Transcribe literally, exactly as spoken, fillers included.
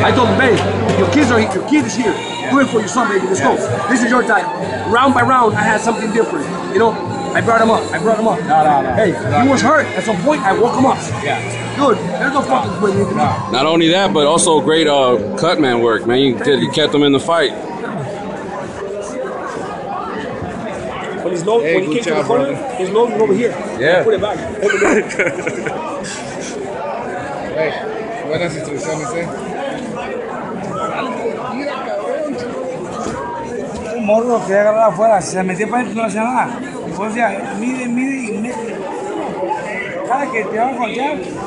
I told him, babe, your kids are your kid is here. Do it for your son, baby. Let's go. This is your time. Round by round, I had something different. You know, I brought him up. I brought him up. No, no, no. Hey, he was hurt. At some point, I woke him up. Yeah. Dude, there's no fucking quit. No. Not only that, but also great uh, cut man work, man. You did, you kept him in the fight. When his nose, hey, when he came job, to the corner, brother. his nose was over here. Yeah. Put it back. Hey, buenas instrucciones, eh. Un morro que agarraba afuera, se metía para adentro, no hacía nada. Después decía, mide, mide y mide. Cada que te van a golpear,